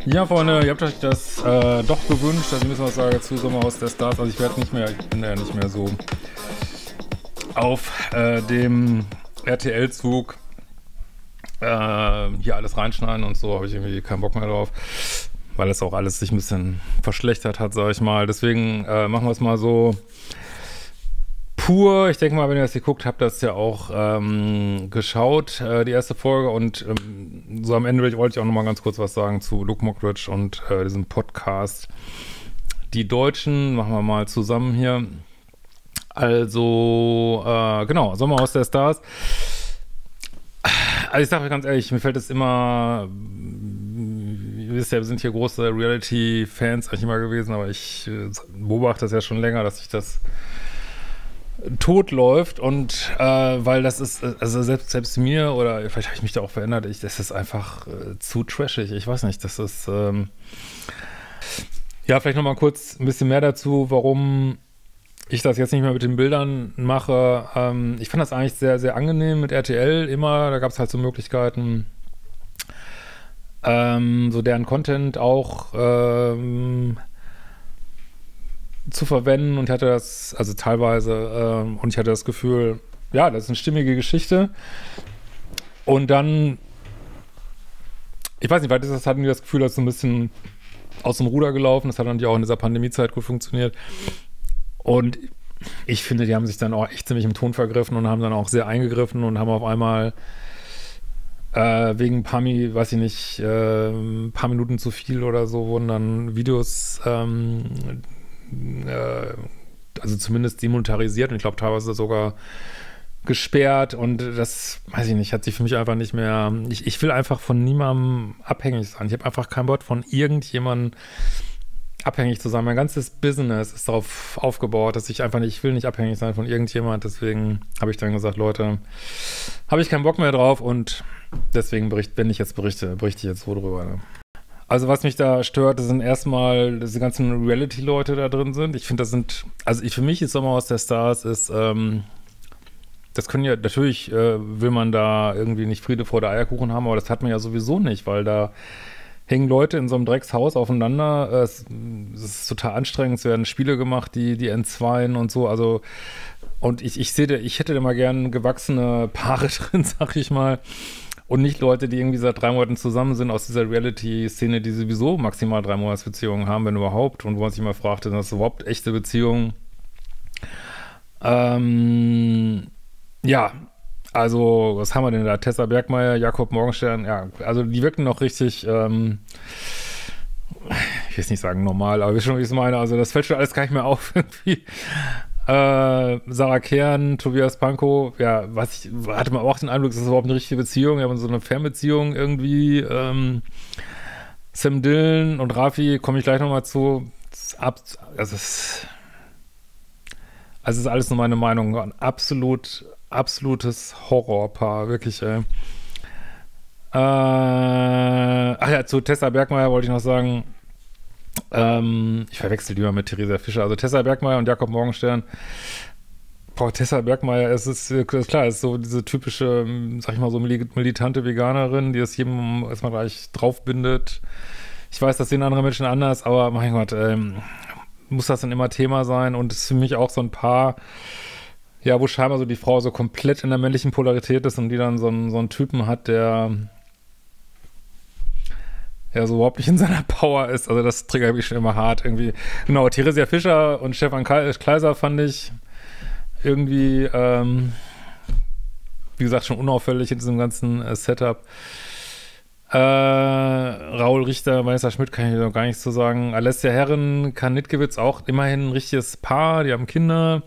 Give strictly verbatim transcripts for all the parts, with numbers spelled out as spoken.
Ja, Freunde, ihr habt euch das äh, doch gewünscht, dass ich ein bisschen was sage zu Sommerhaus der Stars. Also ich werde nicht mehr, ich bin ja nicht mehr so auf äh, dem R T L-Zug äh, hier alles reinschneiden und so, habe ich irgendwie keinen Bock mehr drauf, weil es auch alles sich ein bisschen verschlechtert hat, sag ich mal. Deswegen äh, machen wir es mal so pur. Ich denke mal, wenn ihr das geguckt habt, das ja auch ähm, geschaut, äh, die erste Folge. Und ähm, so am Ende wollte ich auch noch mal ganz kurz was sagen zu Luke Mockridge und äh, diesem Podcast. Die Deutschen, machen wir mal zusammen hier. Also, äh, genau, Sommerhaus der Stars. Also ich sage euch ganz ehrlich, mir fällt es immer, ihr wisst ja, wir sind hier große Reality-Fans eigentlich immer gewesen, aber ich äh, beobachte das ja schon länger, dass sich das tot läuft und äh, weil das ist, also selbst, selbst mir oder vielleicht habe ich mich da auch verändert, ich, das ist einfach äh, zu trashig, ich weiß nicht, das ist ähm, ja, vielleicht nochmal kurz ein bisschen mehr dazu, warum ich das jetzt nicht mehr mit den Bildern mache. Ähm, ich fand das eigentlich sehr, sehr angenehm mit R T L immer, da gab es halt so Möglichkeiten, ähm, so deren Content auch ähm, zu verwenden und ich hatte das, also teilweise, ähm, und ich hatte das Gefühl, ja, das ist eine stimmige Geschichte. Und dann, ich weiß nicht, weil das hatten wir das Gefühl, dass so ein bisschen aus dem Ruder gelaufen, das hat dann ja auch in dieser Pandemiezeit gut funktioniert. Und ich finde, die haben sich dann auch echt ziemlich im Ton vergriffen und haben dann auch sehr eingegriffen und haben auf einmal äh, wegen ein paar, weiß ich nicht, äh, ein paar Minuten zu viel oder so, wurden dann Videos ähm, also zumindest demonetarisiert und ich glaube teilweise sogar gesperrt und das, weiß ich nicht, hat sich für mich einfach nicht mehr, ich, ich will einfach von niemandem abhängig sein. Ich habe einfach keinen Bock von irgendjemandem abhängig zu sein. Mein ganzes Business ist darauf aufgebaut, dass ich einfach nicht, ich will nicht abhängig sein von irgendjemand, deswegen habe ich dann gesagt, Leute, habe ich keinen Bock mehr drauf und deswegen berichte, wenn ich jetzt berichte, berichte ich jetzt so drüber. Ne? Also was mich da stört, das sind erstmal diese ganzen Reality-Leute da drin sind. Ich finde, das sind, also ich, für mich ist Sommerhaus der Stars ist, ähm, das können ja, natürlich äh, will man da irgendwie nicht Friede vor der Eierkuchen haben, aber das hat man ja sowieso nicht, weil da hängen Leute in so einem Dreckshaus aufeinander. Es, es ist total anstrengend, es werden Spiele gemacht, die, die entzweien und so, also und ich, ich sehe, ich hätte da mal gern gewachsene Paare drin, sag ich mal. Und nicht Leute, die irgendwie seit drei Monaten zusammen sind aus dieser Reality-Szene, die sowieso maximal drei Monatsbeziehungen haben, wenn überhaupt. Und wo man sich immer fragt, sind das überhaupt echte Beziehungen? Ähm, ja, also was haben wir denn da? Tessa Bergmeier, Jakob Morgenstern, ja, also die wirken noch richtig, ähm, ich will jetzt nicht sagen normal, aber wisst schon, wie ich es meine. Also das fällt schon alles gar nicht mehr auf irgendwie. Äh, Sarah Kern, Tobias Pankow, ja, was ich, hatte man auch den Eindruck, ist das überhaupt eine richtige Beziehung? Wir haben so eine Fernbeziehung irgendwie. Ähm, Sam Dillon und Raffi, komme ich gleich nochmal zu. Das ist ab, also es also ist alles nur meine Meinung. Ein absolut, absolutes Horrorpaar, wirklich, ey. Äh, ach ja, zu Tessa Bergmeier wollte ich noch sagen, Ähm, ich verwechsel die mal mit Theresa Fischer. Also Tessa Bergmeier und Jakob Morgenstern. Boah, Tessa Bergmeier, es ist, ist klar, es ist so diese typische, sag ich mal, so militante Veganerin, die es jedem erstmal gleich draufbindet. Ich weiß, das sehen andere Menschen anders, aber mein Gott, ähm, muss das dann immer Thema sein? Und es ist für mich auch so ein Paar, ja, wo scheinbar so die Frau so komplett in der männlichen Polarität ist und die dann so einen, so einen Typen hat, der ja, so überhaupt nicht in seiner Power ist. Also das triggert mich schon immer hart irgendwie. Genau, Theresia Fischer und Stefan Kleiser fand ich irgendwie, ähm, wie gesagt, schon unauffällig in diesem ganzen äh, Setup. Äh, Raul Richter, Vanessa Schmidt kann ich noch gar nichts zu sagen. Alessia Herren, Kanitkiewicz auch immerhin ein richtiges Paar, die haben Kinder.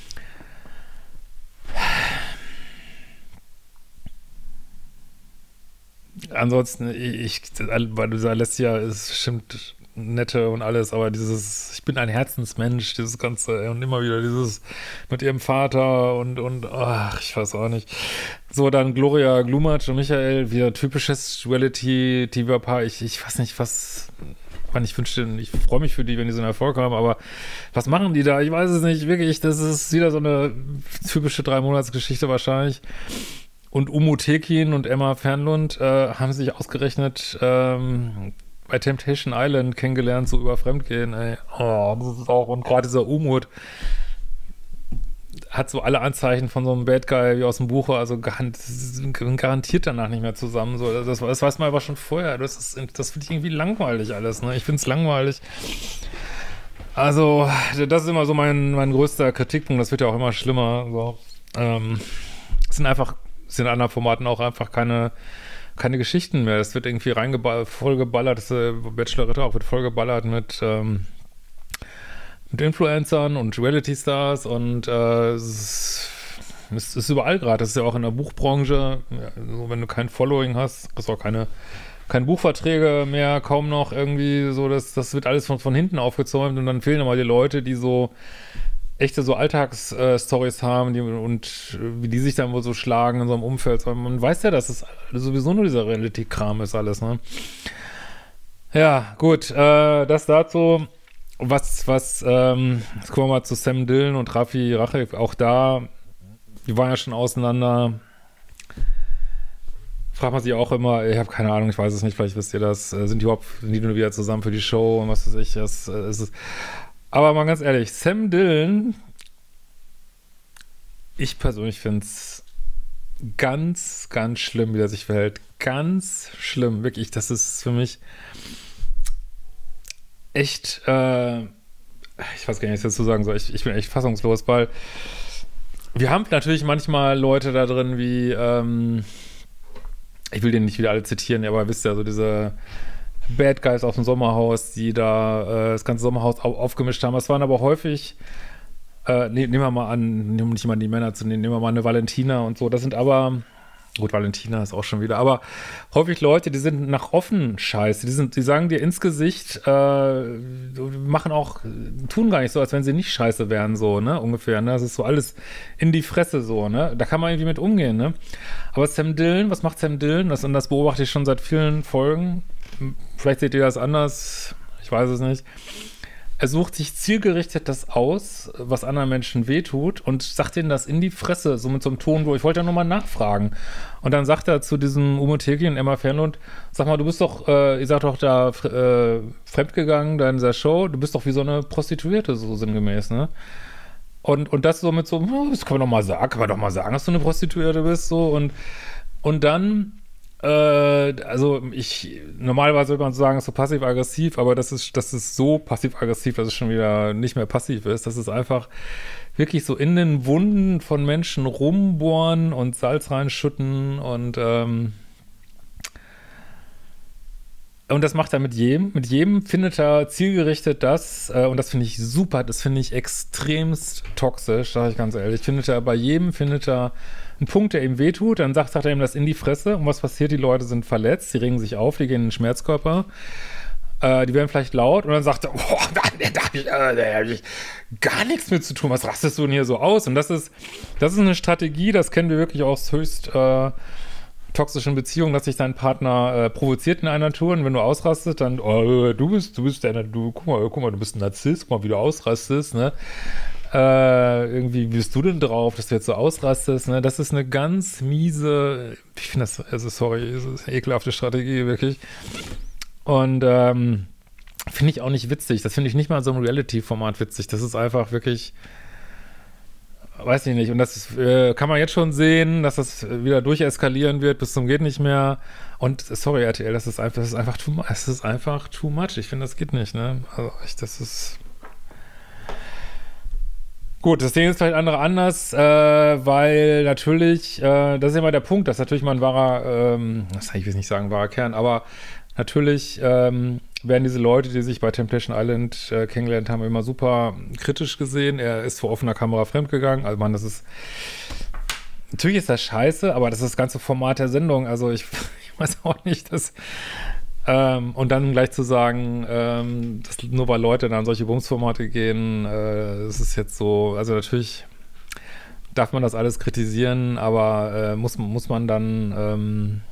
Ansonsten, ich, weil du sagst, Alessia ist bestimmt nette und alles, aber dieses, ich bin ein Herzensmensch, dieses Ganze, und immer wieder dieses mit ihrem Vater und, und, ach, ich weiß auch nicht. So, dann Gloria Glumatsch und Michael, wieder typisches Reality-T V-Paar, ich, ich weiß nicht, was, man, ich wünschte, ich freue mich für die, wenn die so einen Erfolg haben, aber was machen die da? Ich weiß es nicht, wirklich, das ist wieder so eine typische Drei-Monats-Geschichte wahrscheinlich. Und Umu Tekin und Emma Fernlund äh, haben sich ausgerechnet, ähm, bei Temptation Island kennengelernt, so über Fremdgehen, ey. Oh, das ist auch, und gerade dieser Umut hat so alle Anzeichen von so einem Bad Guy wie aus dem Buch, also garantiert danach nicht mehr zusammen. So, das, das weiß man aber schon vorher. Das ist, das finde ich irgendwie langweilig alles, ne? Ich finde es langweilig. Also, das ist immer so mein, mein größter Kritikpunkt, das wird ja auch immer schlimmer. So. Ähm, es sind einfach, es sind in anderen Formaten auch einfach keine, keine Geschichten mehr. Es wird irgendwie reingeballert, vollgeballert, das äh, Bachelorette auch wird vollgeballert mit, ähm, mit Influencern und Reality-Stars und äh, es ist, es ist überall gerade. Das ist ja auch in der Buchbranche. Ja, so, wenn du kein Following hast, hast du auch keine keine Buchverträge mehr, kaum noch irgendwie so, das, das wird alles von, von hinten aufgezäumt und dann fehlen immer die Leute, die so echte so Alltagsstories äh, haben die, und äh, wie die sich dann wohl so schlagen in so einem Umfeld. Man weiß ja, dass es sowieso nur dieser Reality-Kram ist alles, ne? Ja, gut, äh, das dazu. Was, was, ähm, jetzt kommen wir mal zu Sam Dillon und Raffi Rache. Auch da, die waren ja schon auseinander. Fragt man sich auch immer, ich habe keine Ahnung, ich weiß es nicht, vielleicht wisst ihr das, sind die überhaupt, sind die nur wieder zusammen für die Show und was weiß ich, das äh, ist es. Aber mal ganz ehrlich, Sam Dillon, ich persönlich finde es ganz, ganz schlimm, wie er sich verhält. Ganz schlimm, wirklich, das ist für mich echt, äh, ich weiß gar nicht, was ich dazu sagen soll, ich, ich bin echt fassungslos, weil wir haben natürlich manchmal Leute da drin wie, ähm, ich will den nicht wieder alle zitieren, aber wisst ihr, so diese Bad Guys aus dem Sommerhaus, die da äh, das ganze Sommerhaus au aufgemischt haben. Es waren aber häufig, äh, ne, nehmen wir mal an, um nicht mal die Männer zu nehmen, nehmen wir mal eine Valentina und so. Das sind aber, gut, Valentina ist auch schon wieder, aber häufig Leute, die sind nach offen scheiße. Die, sind, die sagen dir ins Gesicht, äh, machen auch, tun gar nicht so, als wenn sie nicht scheiße wären, so, ne, ungefähr, ne. Das ist so alles in die Fresse, so, ne. Da kann man irgendwie mit umgehen, ne. Aber Sam Dillon, was macht Sam Dillon? Das, und das beobachte ich schon seit vielen Folgen. Vielleicht seht ihr das anders, ich weiß es nicht. Er sucht sich zielgerichtet das aus, was anderen Menschen wehtut und sagt ihnen das in die Fresse, so mit so einem Ton, wo ich wollte ja nur mal nachfragen. Und dann sagt er zu diesem Umuteki und Emma Fernlund, sag mal, du bist doch, äh, ihr seid doch da äh, fremdgegangen da in dieser Show, du bist doch wie so eine Prostituierte, so sinngemäß, ne? Und, und das so mit so, oh, das kann man doch mal sagen, kann man doch mal sagen, dass du eine Prostituierte bist, so. Und, und dann Äh, also ich, normalerweise würde man sagen, ist so passiv-aggressiv, aber das ist, das ist so passiv-aggressiv, dass es schon wieder nicht mehr passiv ist. Das ist einfach wirklich so in den Wunden von Menschen rumbohren und Salz reinschütten und ähm, und das macht er mit jedem. Mit jedem findet er zielgerichtet das, äh, und das finde ich super, das finde ich extremst toxisch, sage ich ganz ehrlich. Findet er bei jedem, findet er einen Punkt, der ihm wehtut, dann sagt, sagt er ihm das in die Fresse. Und was passiert? Die Leute sind verletzt, die regen sich auf, die gehen in den Schmerzkörper. Äh, die werden vielleicht laut und dann sagt er, boah, da, da habe ich, äh, hab ich gar nichts mit zu tun. Was rastest du denn hier so aus? Und das ist, das ist eine Strategie, das kennen wir wirklich aus höchst äh, toxischen Beziehungen, dass sich dein Partner äh, provoziert in einer Tour und wenn du ausrastest, dann, oh, du bist, du bist der, du, guck mal, guck mal, du bist ein Narzisst, guck mal, wie du ausrastest, ne? Äh, irgendwie, wie bist du denn drauf, dass du jetzt so ausrastest, ne? Das ist eine ganz miese, ich finde das, also sorry, das ist eine ekelhafte Strategie, wirklich. Und ähm, finde ich auch nicht witzig. Das finde ich nicht mal so im Reality-Format witzig. Das ist einfach wirklich, weiß ich nicht. Und das ist, äh, kann man jetzt schon sehen, dass das wieder durcheskalieren wird bis zum geht nicht mehr. Und sorry, R T L, das ist einfach, das ist einfach too much. Das ist einfach too much. Ich finde, das geht nicht, ne? Also ich, das ist gut, das sehen jetzt vielleicht andere anders, äh, weil natürlich, äh, das ist immer der Punkt, dass natürlich mal ein wahrer, ähm, das ich will nicht sagen wahrer Kern, aber natürlich ähm, werden diese Leute, die sich bei Temptation Island äh, kennengelernt haben, immer super kritisch gesehen. Er ist vor offener Kamera fremdgegangen. Also man, das ist, natürlich ist das scheiße, aber das ist das ganze Format der Sendung. Also ich, ich weiß auch nicht, dass Ähm, und dann gleich zu sagen, ähm, dass nur weil Leute dann solche Bumsformate gehen, äh, es ist jetzt so, also natürlich darf man das alles kritisieren, aber äh, muss, muss man dann, ähm,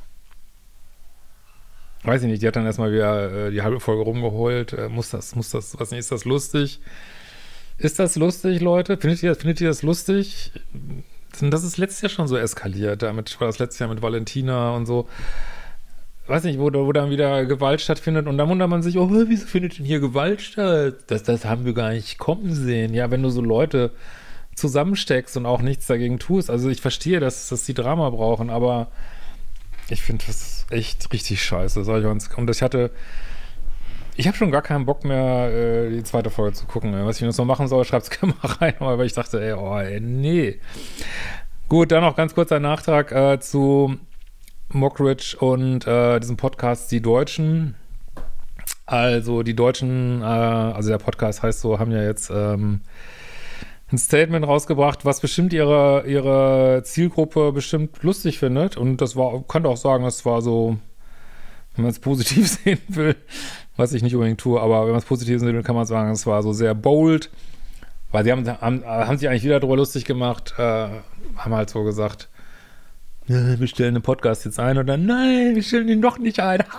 weiß ich nicht, die hat dann erstmal wieder äh, die halbe Folge rumgeholt, äh, muss das, muss das, weiß nicht, ist das lustig? Ist das lustig, Leute? Findet ihr, findet ihr das lustig? Das ist letztes Jahr schon so eskaliert, damit war das letztes Jahr mit Valentina und so. weiß nicht, wo, wo dann wieder Gewalt stattfindet und dann wundert man sich, oh, wieso findet denn hier Gewalt statt? Das, das haben wir gar nicht kommen sehen. Ja, wenn du so Leute zusammensteckst und auch nichts dagegen tust. Also ich verstehe, dass, dass die Drama brauchen, aber ich finde das echt richtig scheiße, sag ich uns. Und ich hatte, ich habe schon gar keinen Bock mehr, äh, die zweite Folge zu gucken. Was ich jetzt noch machen soll, schreibt's gerne mal rein, weil ich dachte, ey, oh, ey, nee. Gut, dann noch ganz kurz ein Nachtrag äh, zu Mockridge und äh, diesem Podcast Die Deutschen. Also die Deutschen, äh, also der Podcast heißt so, haben ja jetzt ähm, ein Statement rausgebracht, was bestimmt ihre, ihre Zielgruppe bestimmt lustig findet. Und das war, könnte auch sagen, das war so, wenn man es positiv sehen will, was ich nicht unbedingt tue, aber wenn man es positiv sehen will, kann man sagen, es war so sehr bold, weil sie haben, haben, haben sich eigentlich wieder darüber lustig gemacht, äh, haben halt so gesagt, wir stellen den Podcast jetzt ein und dann, nein, wir stellen ihn doch nicht ein.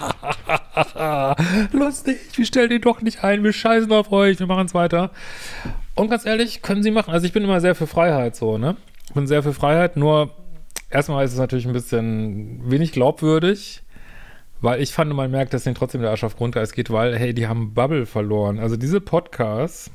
Lustig, wir stellen ihn doch nicht ein, wir scheißen auf euch, wir machen es weiter. Und ganz ehrlich, können sie machen. Also ich bin immer sehr für Freiheit so, ne? Ich bin sehr für Freiheit, nur erstmal ist es natürlich ein bisschen wenig glaubwürdig, weil ich fand, man merkt, dass denen trotzdem der Arsch auf Grundeis geht, weil, hey, die haben Bubble verloren. Also diese Podcasts,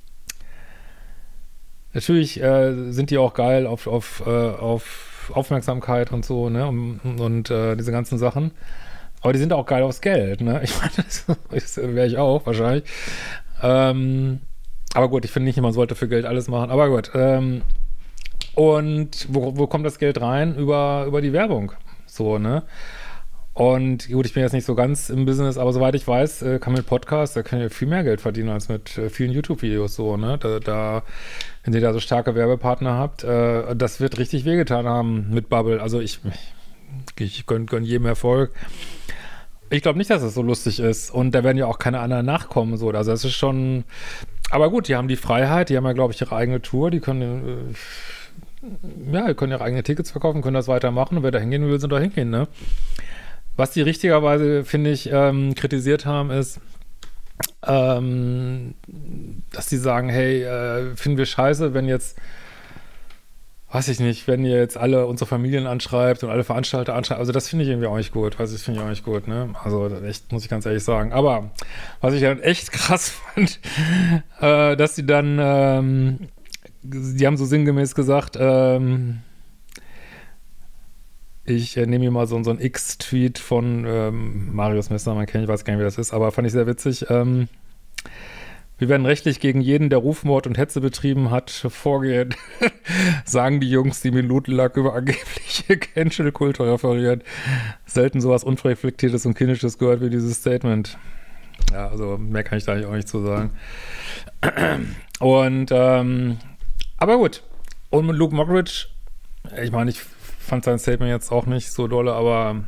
natürlich äh, sind die auch geil auf, auf, äh, auf Aufmerksamkeit und so, ne? Und, und äh, diese ganzen Sachen. Aber die sind auch geil aufs Geld, ne? Ich meine, das, das wäre ich auch wahrscheinlich. Ähm, aber gut, ich finde nicht, man sollte für Geld alles machen. Aber gut. Ähm, und wo, wo kommt das Geld rein? Über, über die Werbung. So, ne? Und gut, ich bin jetzt nicht so ganz im Business, aber soweit ich weiß, äh, kann mit Podcasts, da können wir viel mehr Geld verdienen als mit äh, vielen YouTube-Videos so, ne? Da, da, wenn ihr da so starke Werbepartner habt, äh, das wird richtig wehgetan haben mit Bubble. Also ich, ich, ich gönne gönn jedem Erfolg. Ich glaube nicht, dass es so lustig ist. Und da werden ja auch keine anderen nachkommen. So. Also das ist schon. Aber gut, die haben die Freiheit, die haben ja, glaube ich, ihre eigene Tour, die können, äh, ja, die können ihre eigenen Tickets verkaufen, können das weitermachen und wer da hingehen will, sind da hingehen, ne? Was die richtigerweise, finde ich, ähm, kritisiert haben, ist, ähm, dass die sagen, hey, äh, finden wir scheiße, wenn jetzt, weiß ich nicht, wenn ihr jetzt alle unsere Familien anschreibt und alle Veranstalter anschreibt, also das finde ich irgendwie auch nicht gut, weiß ich, finde ich auch nicht gut, ne? Also echt, muss ich ganz ehrlich sagen. Aber was ich dann echt krass fand, äh, dass die dann, ähm, die haben so sinngemäß gesagt, ähm, ich äh, nehme hier mal so, so einen X-Tweet von ähm, Marius Messner, man kennt, ich weiß gar nicht, wer das ist, aber fand ich sehr witzig. Ähm, wir werden rechtlich gegen jeden, der Rufmord und Hetze betrieben hat, vorgehen, sagen die Jungs, die Minutenlang über angebliche Cancel-Kultur referieren. Selten sowas Unreflektiertes und Kindisches gehört wie dieses Statement. Ja, also mehr kann ich da eigentlich auch nicht zu sagen. Und, ähm, aber gut. Und mit Luke Mockridge, ich meine, ich fand sein Statement jetzt auch nicht so dolle, aber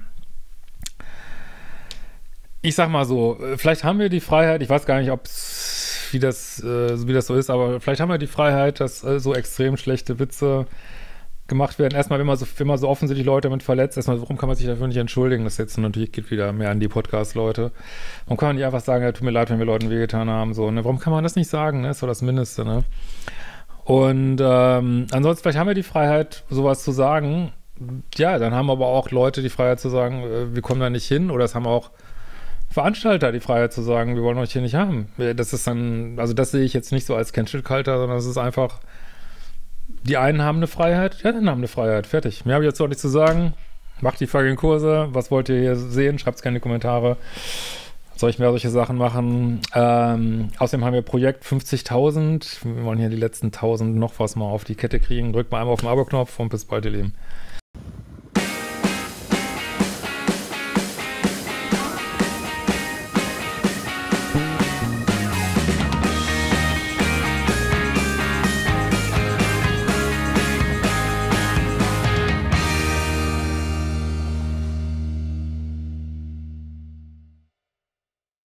ich sag mal so, vielleicht haben wir die Freiheit, ich weiß gar nicht, ob wie das, äh, wie das so ist, aber vielleicht haben wir die Freiheit, dass äh, so extrem schlechte Witze gemacht werden. Erstmal, wenn man so, wenn man so offensichtlich Leute damit verletzt, erstmal, warum kann man sich dafür nicht entschuldigen? Das jetzt natürlich geht wieder mehr an die Podcast-Leute. Warum kann man nicht einfach sagen, ja, tut mir leid, wenn wir Leuten wehgetan haben, so, ne? Warum kann man das nicht sagen, ne? Das ist doch das Mindeste, ne? Und ähm, ansonsten, vielleicht haben wir die Freiheit, sowas zu sagen. Ja, dann haben aber auch Leute die Freiheit zu sagen, äh, wir kommen da nicht hin, oder es haben auch Veranstalter die Freiheit zu sagen, wir wollen euch hier nicht haben. Das ist dann, also das sehe ich jetzt nicht so als Cancel-Culture, sondern es ist einfach, die einen haben eine Freiheit, die anderen haben eine Freiheit, fertig. Mehr habe ich jetzt auch nicht zu sagen. Macht die fucking Kurse, was wollt ihr hier sehen? Schreibt es gerne in die Kommentare. Soll ich mehr solche Sachen machen? Ähm, außerdem haben wir Projekt fünfzigtausend. Wir wollen hier die letzten tausend noch was mal auf die Kette kriegen. Drückt mal einmal auf den Abo-Knopf und bis bald, ihr Lieben.